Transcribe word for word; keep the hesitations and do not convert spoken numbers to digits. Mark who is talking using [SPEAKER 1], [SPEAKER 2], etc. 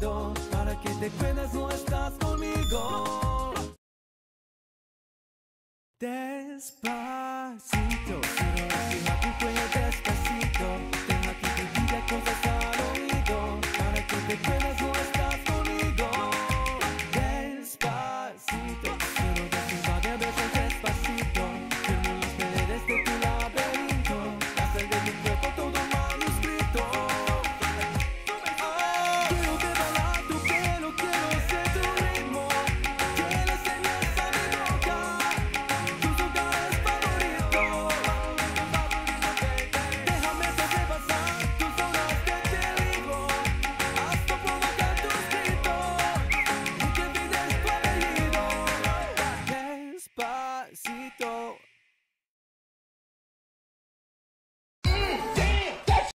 [SPEAKER 1] oído, para que te cuedas no estás conmigo. Despacito, quiero respirar tu cuello despacito. Deja que te diga cosas al oído, para que te cuedas